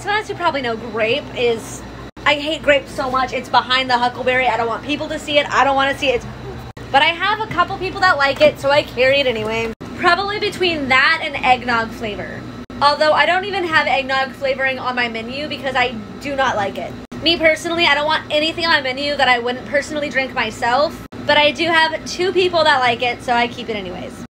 So as you probably know, grape is, I hate grape so much. It's behind the huckleberry. I don't want people to see it. I don't want to see it. But I have a couple people that like it, so I carry it anyway. Probably between that and eggnog flavor. Although I don't even have eggnog flavoring on my menu because I do not like it. Me personally, I don't want anything on my menu that I wouldn't personally drink myself. But I do have 2 people that like it, so I keep it anyways.